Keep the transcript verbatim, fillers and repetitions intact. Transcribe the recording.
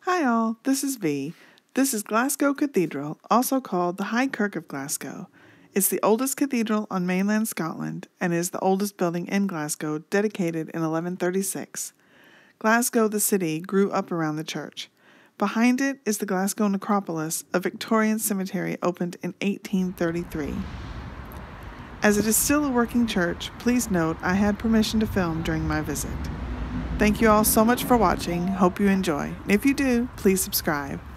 Hi all, this is V. This is Glasgow Cathedral, also called the High Kirk of Glasgow. It's the oldest cathedral on mainland Scotland and is the oldest building in Glasgow, dedicated in eleven thirty-six. Glasgow, the city, grew up around the church. Behind it is the Glasgow Necropolis, a Victorian cemetery opened in eighteen thirty-three. As it is still a working church, please note I had permission to film during my visit. Thank you all so much for watching. Hope you enjoy. If you do, please subscribe.